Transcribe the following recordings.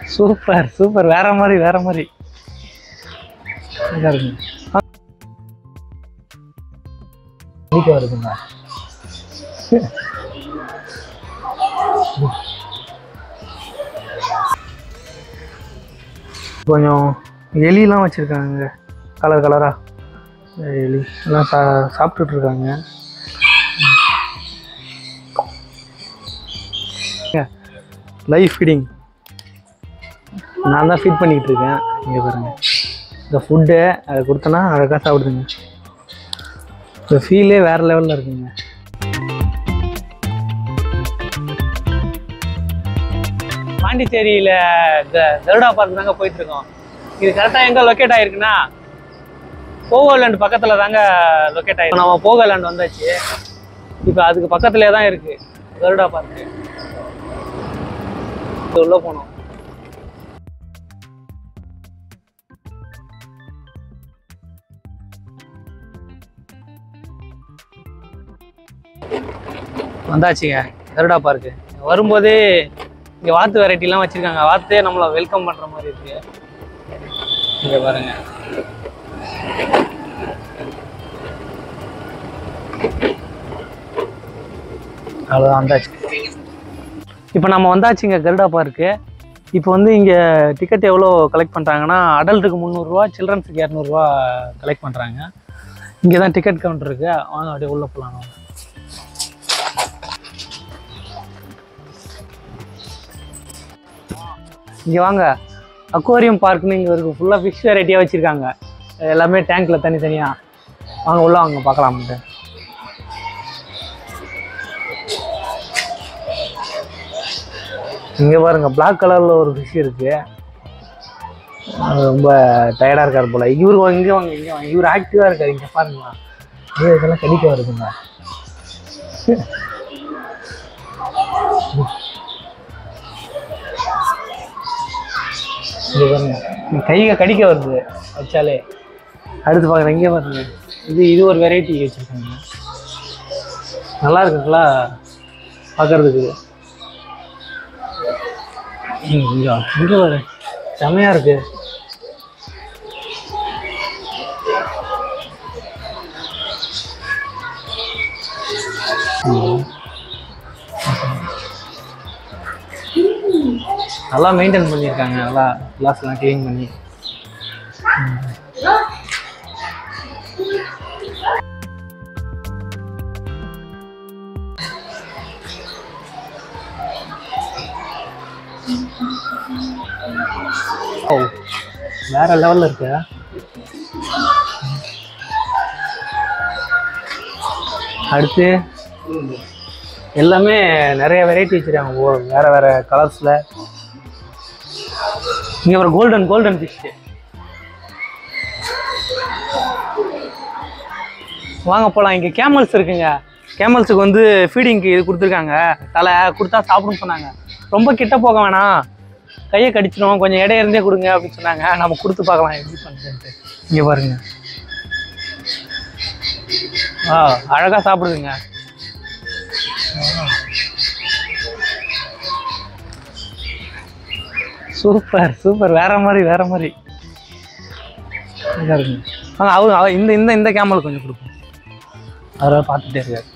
Super super, வேற மாதிரி வேற மாதிரி வருதுங்க. கொஞ்சம் எலிலாம் வச்சிருக்காங்க, கலர் கலரா எலி எல்லாம் சாப்பிட்டுட்டு இருக்காங்க. லைவ் ஃபீடிங் நான் தான் ஃபீட் பண்ணிக்கிட்டு இருக்கேன். இங்கே பாருங்க, இந்த ஃபுட்டு அதை கொடுத்தனா அழகாக சாப்பிடுதுங்க. இந்த ஃபீலே வேறு லெவலில் இருக்குங்க. பாண்டிச்சேரியில் இந்த கருடா பார்க் தாங்க போயிட்டுருக்கோம். இது கரெக்டாக எங்கே லொக்கேட் ஆகிருக்குன்னா போகோலேண்ட் பக்கத்தில் தாங்க லொக்கேட் ஆகிருக்கு. நம்ம போகோலேண்ட் வந்தாச்சு, இப்போ அதுக்கு பக்கத்துலேயே தான் இருக்குது கருடா பார்க்கு. உள்ளே போனோம். வந்தாச்சுங்க கருடா பார்க்கு. வரும்போதே இங்கே வாத்து வெரைட்டிலாம் வச்சுருக்காங்க. வாத்தே நம்மளை வெல்கம் பண்ணுற மாதிரி இருக்கு. இங்கே பாருங்க, அவ்வளோதான் வந்தாச்சு. இப்போ நம்ம வந்தாச்சுங்க கருடா பார்க்கு. இப்போ வந்து இங்கே டிக்கெட் எவ்வளோ கலெக்ட் பண்ணுறாங்கன்னா, அடல்ட்டுக்கு 300 ரூபா, சில்ட்ரன்ஸுக்கு 200 ரூபா கலெக்ட் பண்ணுறாங்க. இங்கே தான் டிக்கெட் கவுண்டர் இருக்குது. வாங்க அப்படியே உள்ளே போகலாம். இங்கே வாங்க, அக்வாரியம் பார்க்குன்னு இங்கே இருக்குது. ஃபுல்லாக ஃபிஷ் வெரைட்டியாக வச்சுருக்காங்க. எல்லாமே டேங்க்கில் தனித்தனியாக. வாங்க உள்ள வாங்க பார்க்கலாம்ட்டு. இங்கே பாருங்க, பிளாக் கலரில் ஒரு ஃபிஷ் இருக்குது. ரொம்ப டயர்டாக இருக்கார் போல். இவரு இங்கே வாங்க, இங்கே வாங்க. இவர் ஆக்டிவாக இருக்கார். இங்கே பாருங்களா, இதெல்லாம் கடிக்க வருதுங்க. இங்கே பாருங்க, கையை கடிக்க வருது வச்சாலே. அடுத்து பார்க்குறேன், இங்கே பாருங்க, இது ஒரு வெரைட்டி வச்சுருக்காங்க. நல்லா இருக்குங்களா பார்க்குறதுக்கு. இங்கே பாரு, செமையாக இருக்கு. நல்லா மெயின்டைன் பண்ணியிருக்காங்க. நல்லா கிளாஸ்லாம் க்ளீன் பண்ணி. ஓ, வேற லெவலில் இருக்கு. அடுத்து எல்லாமே நிறைய வெரைட்டி வச்சுருக்காங்க, வேற வேற கலர்ஸில். இங்கே ஒரு கோல்டன் ஃபிஷ். வாங்க போகலாம். இங்கே கேமல்ஸ் இருக்குங்க. கேமல்ஸுக்கு வந்து ஃபீடிங்க்கு இது கொடுத்துருக்காங்க. தலை கொடுத்தா சாப்பிடுன்னு சொன்னாங்க. ரொம்ப கிட்ட போக வேணாம், கையை கடிச்சிடும், கொஞ்சம் இடையே இருந்தே கொடுங்க அப்படின்னு சொன்னாங்க. நம்ம கொடுத்து பார்க்கலாம் எப்படி பண்ணுறேன்ட்டு. இங்கே பாருங்க, அழகாக சாப்பிடுதுங்க. சூப்பர் சூப்பர், வேற மாதிரி வேற மாதிரி இருக்குங்க. இந்த கேமல் கொஞ்சம் கொடுப்போம். அதெல்லாம் பார்த்துட்டே இருக்காரு.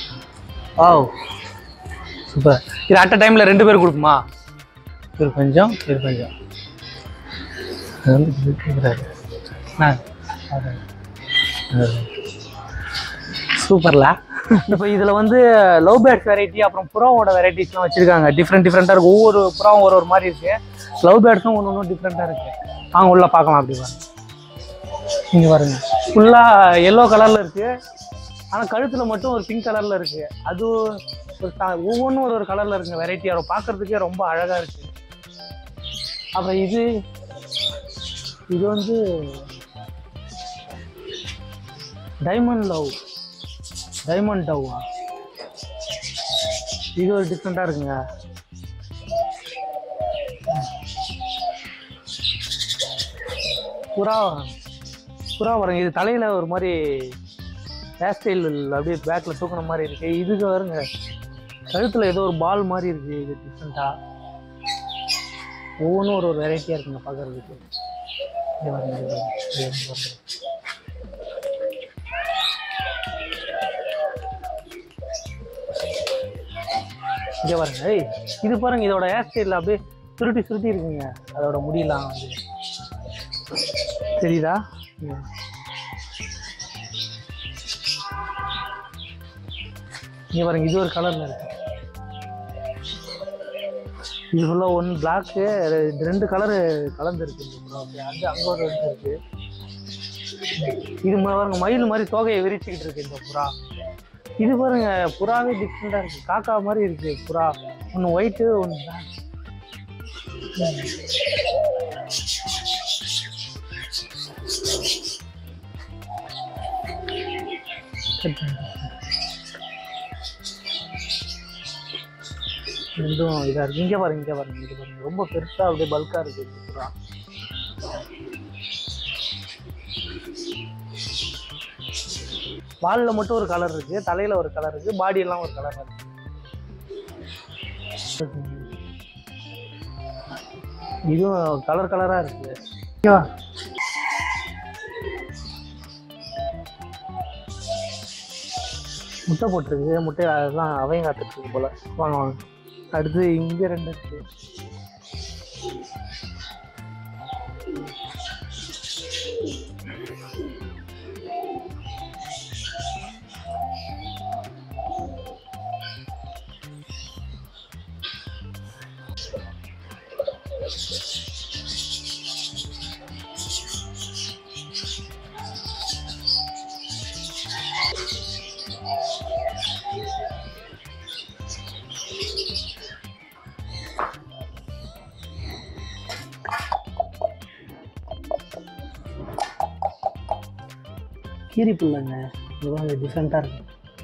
சூப்பர். இது அட் அ டைமில் 2 பேர் கொடுக்குமா? இது கொஞ்சம் சூப்பர்ல. இப்போ இதில் வந்து லவ் பேர்ட்ஸ் வெரைட்டி, அப்புறம் புறாவோட வெரைட்டிஸ்லாம் வச்சுருக்காங்க. டிஃப்ரெண்ட்டாக இருக்குது. ஒவ்வொரு புறாவும் ஒரு மாதிரி இருக்குது. லவ் பேர்ட்ஸும் ஒன்று டிஃப்ரெண்ட்டாக இருக்குது. வாங்க உள்ள பார்க்கலாம். அப்படி பாருங்க, இங்கே பாருங்க, ஃபுல்லாக எல்லோ கலரில் இருக்குது. ஆனால் கழுத்தில் மட்டும் ஒரு பிங்க் கலரில் இருக்குது. அது ஒவ்வொன்றும் ஒரு கலரில் இருக்குங்க. வெரைட்டியாக பார்க்குறதுக்கே ரொம்ப அழகாக இருக்குது. அப்புறம் இது வந்து டைமண்ட் டவ்வா. இது ஒரு டிஃப்ரெண்ட்டாக இருக்குங்க. புறா வரங்க. இது தலையில் ஒரு மாதிரி ஹேர் ஸ்டைல் அப்படியே பேக்கில் தூக்குன மாதிரி இருக்குது. இதுக்கு வருங்க கழுத்தில் ஏதோ ஒரு பால் மாதிரி இருக்குது. இது டிஃப்ரெண்ட்டாக ஒவ்வொன்றும் ஒரு ஒரு வெரைட்டியாக இருக்குங்க பார்க்குறதுக்கு. இங்கே பாருங்க, இங்கே பாருங்க. ஏய், இது பாருங்க, இதோட ஹேர் ஸ்டைலில் அப்படியே சுருட்டி சுருட்டி இருக்குங்க. அதோட முடியெல்லாம் வந்து தெரியுதா? இங்கே பாருங்க, இது ஒரு கலரில் இருக்கு. இது ஃபுல்லாக ஒன்று பிளாக்கு, 2 கலரு கலந்துருக்கு. அது அங்கே ஒரு ரெண்டு இருக்கு. இது பாருங்க, மயில் மாதிரி தோகையை விரிச்சுக்கிட்டு இருக்கு இந்த புறா. இது பாருங்க, புறாவே டிஃப்ரெண்டாக இருக்கு. காக்கா மாதிரி இருக்கு புறா. ஒன்று ஒயிட்டு, ஒன்று பிளாக். ரெண்டும் இதாக இருக்குது. இங்கே பாருங்க, இங்கே பாருங்க, இது பாருங்க, ரொம்ப பெருசாக அப்படியே பல்காக இருக்குது இந்த புறா. வாலில் மட்டும் ஒரு கலர் இருக்குது, தலையில் ஒரு கலர் இருக்குது, பாடியெல்லாம் ஒரு கலர் இருக்குது. இதுவும் கலர் கலராக இருக்குது. முட்டை போட்டிருக்கு. முட்டை அதெல்லாம் அவையும் காத்துட்ருக்கு போல். வாங்க வாங்க. அடுத்து இங்கே 2 இருக்குது. கீரி புல்லுங்க, இதுவும் டிஃப்ரெண்ட்டாக இருக்கு.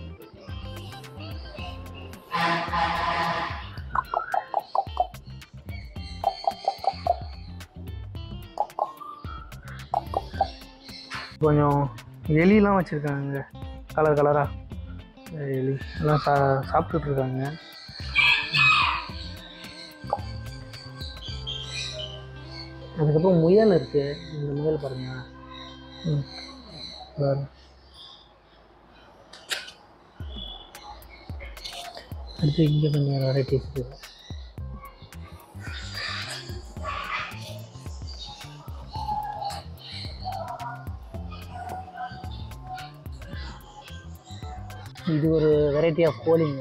கொஞ்சம் எலியெலாம் வச்சுருக்காங்க, கலர் கலராக எலி எல்லாம் சாப்பிட்டுட்டு இருக்காங்க. அதுக்கப்புறம் முயல் இருக்குது. இந்த முயல் பாருங்க. அடுத்து இங்கே கொஞ்சம் வெரைட்டிஸ் இருக்குது. இது ஒரு வெரைட்டி ஆஃப் கோழிங்க.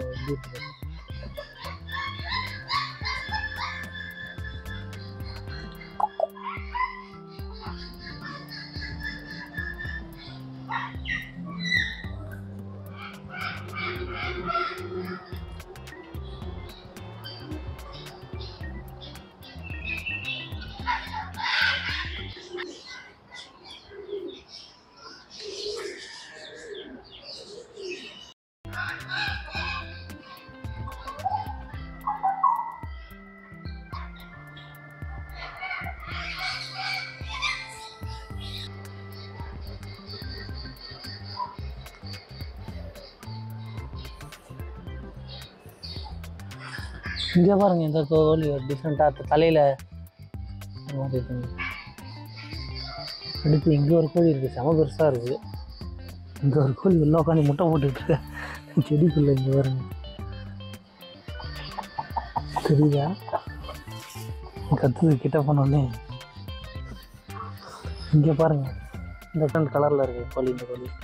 இங்கே பாருங்கள், இந்த கோழி டிஃப்ரெண்ட்டாக தலையில். அடுத்து இங்கே ஒரு கோழி இருக்குது, செம பெருசாக இருக்குது. இங்கே ஒரு கோழி வெளில உட்காந்து முட்டை போட்டுக்கிட்டு செடிக்குள்ளே. இங்கே பாருங்க, தெரியுதா? கத்துது கிட்ட போனோடனே. இங்கே பாருங்கள், இந்த டிஃப்ரெண்ட் கலரில் இருக்குது கோழி. இந்த கோழி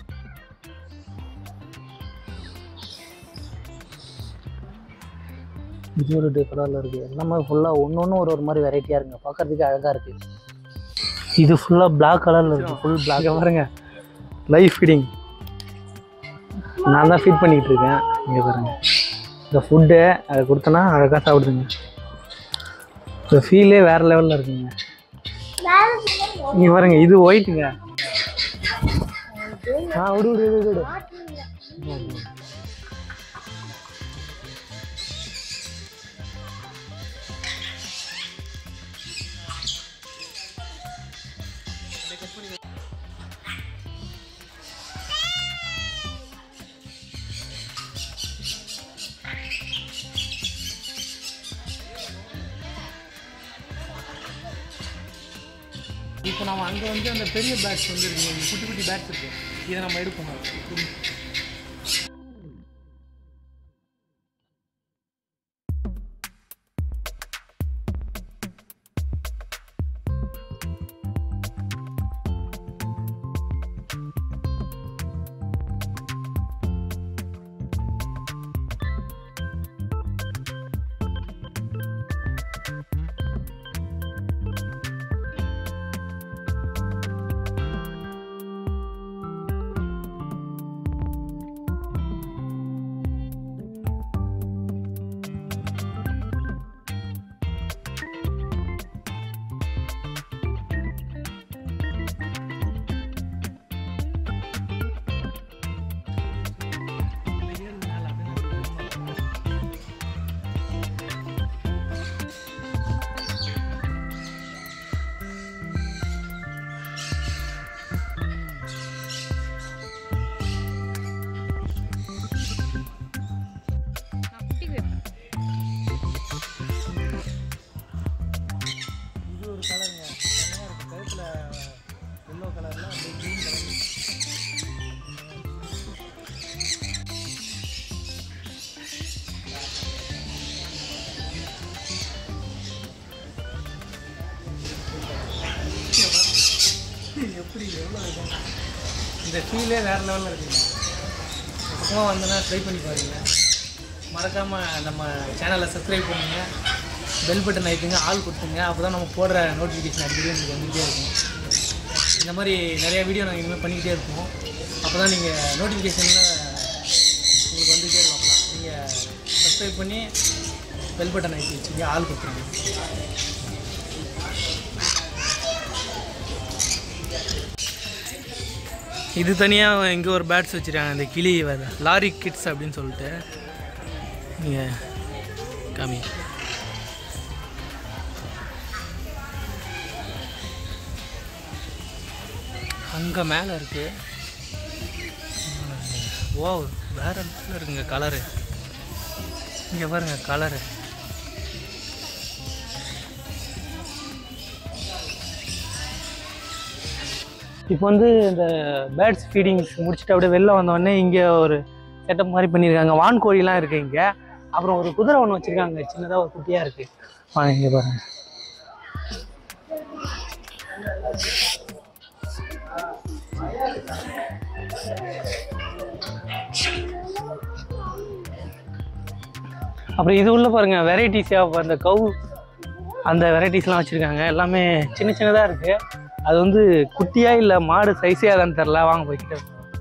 இது ஒரு கலரில் இருக்குது. எல்லாமே ஃபுல்லாக ஒன்று ஒரு மாதிரி வெரைட்டியாக இருக்குங்க. பார்க்குறதுக்கு அழகாக இருக்குது. இது ஃபுல்லாக பிளாக் கலரில் இருக்குது. Full black. பாருங்க, லைஃப் ஃபீடிங். நான் தான் ஃபீட் பண்ணிக்கிட்டு இருக்கேன். இங்கே பாருங்கள், இந்த ஃபுட்டு அதை கொடுத்தோன்னா அழகாக சாப்பிடுதுங்க. இந்த ஃபீலே வேறு லெவலில் இருக்குங்க. இங்கே பாருங்க, இது ஒயிட்டுங்க. விடு விடு விடு விடு. இப்போ நம்ம அங்கே வந்து அந்த பெரிய பேட்ஸ் வந்து இருக்கு, குட்டி குட்டி பேட்ஸ் இருக்குது, இதை நம்ம எடுப்போம். எப்படி எவ்வளோ இருக்கும் இந்த ஃபீலே வேறு லெவலில் இருக்குங்க. பக்கமாக வந்தோன்னா ட்ரை பண்ணி பாருங்கள். மறக்காமல் நம்ம சேனலை சப்ஸ்கிரைப் பண்ணுங்க, பெல் பட்டன் அழுத்துங்க, ஆல் கொடுத்துங்க. அப்போ தான் நம்ம போடுற நோட்டிஃபிகேஷன் அடிக்கடி உங்களுக்கு வந்துகிட்டே இருக்கும். இந்த மாதிரி நிறையா வீடியோ நாங்கள் இனிமேல் பண்ணிக்கிட்டே இருப்போம். அப்போ தான் நீங்கள் நோட்டிஃபிகேஷனில் உங்களுக்கு வந்துகிட்டே இருக்கும். அப்போ தான் நீங்கள் சப்ஸ்கிரைப் பண்ணி பெல் பட்டன் அழுத்தி வச்சுங்க, ஆல் கொடுத்துருங்க. இது தனியாக இங்கே ஒரு பேட்ஸ் வச்சுருக்காங்க, இந்த கிளி லாரி கிட்ஸ் அப்படின்னு சொல்லிட்டு. நீங்கள் காமி அங்கே மேலே இருக்குது. ஓ வேறு இடத்துல இருக்குங்க கலரு. இங்கே பாருங்கள் கலரு. இப்போ வந்து இந்த பேர்ட்ஸ் ஃபீடிங்ஸ் முடிச்சுட்டு அப்படியே வெளில வந்தோடனே இங்கே ஒரு செட்டப் மாதிரி பண்ணியிருக்காங்க. வான்கோழிலாம் இருக்குது இங்கே. அப்புறம் ஒரு குதிரை ஒன்று வச்சுருக்காங்க, சின்னதாக ஒரு குட்டியாக இருக்குது. வாங்க இங்கே பாருங்கள். அப்புறம் இது உள்ள பாருங்கள் வெரைட்டிஸாக அந்த கவு அந்த வெரைட்டிஸ்லாம் வச்சுருக்காங்க. எல்லாமே சின்ன சின்னதாக இருக்குது. அது வந்து குட்டியா இல்லை மாடு சைஸே அதான்னு தெரில. வாங்க போய்கிட்ட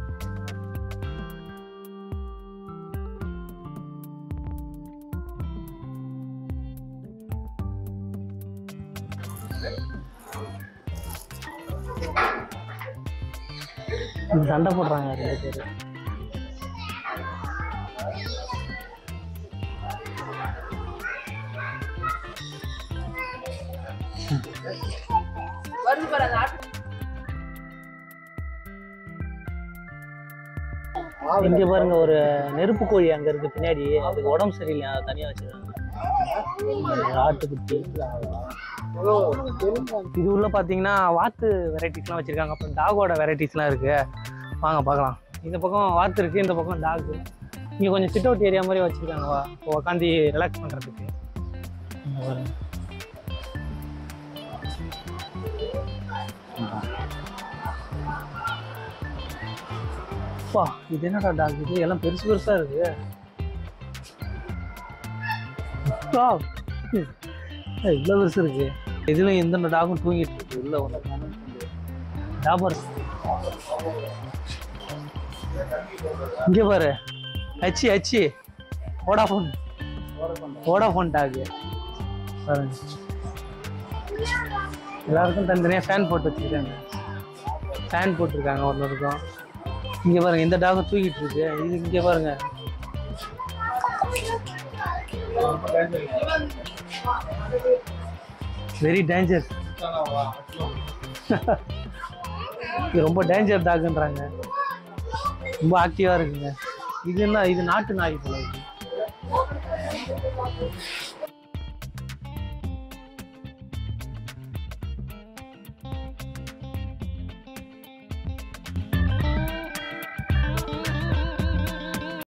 சண்டை போடுறாங்க 2 பேர். இங்க பாருங்க ஒரு நெருப்பு கோழி அங்க இருக்கு பின்னாடி. அதுக்கு உடம்பு சரியில்லை, அதை தனியா வச்சிருக்காங்க. ஆட்டுக்குட்டி. இது உள்ள பாத்தீங்கன்னா வாத்து வெரைட்டிஸ்லாம் வச்சிருக்காங்க. அப்புறம் டாகோட வெரைட்டிஸ்லாம் இருக்கு. வாங்க பார்க்கலாம். இந்த பக்கம் வாத்து இருக்கு, இந்த பக்கம் டாக். இங்க கொஞ்சம் சிட் அவுட் ஏரியா மாதிரி வச்சிருக்காங்க, உட்காந்து ரிலாக்ஸ் பண்றதுக்கு. இது என்னடா டாக் இது? எல்லாம் பெருசு பெருசா இருக்கு. இவ்வளவு பெருசு இருக்கு. இதுல எந்த டாகும் தூங்கிட்டு இருக்கு. உள்ள ஒன்று டாபர். இங்க பாரு, அச்சி வோடாஃபோன் டாக். எல்லாருக்கும் தனித்தனியாக ஃபேன் போட்டு வச்சுருக்காங்க. ஃபேன் போட்டிருக்காங்க ஒருத்தருக்கும். இங்கே பாருங்க, இந்த டாகும் தூக்கிட்டு இருக்கு. இது இங்கே பாருங்க, வெரி டேஞ்சர். இது ரொம்ப டேஞ்சர் டாக்ன்றாங்க. ரொம்ப ஆக்டிவாக இருக்குங்க. இது என்ன, இது நாட்டு நாய் போல இருக்கு.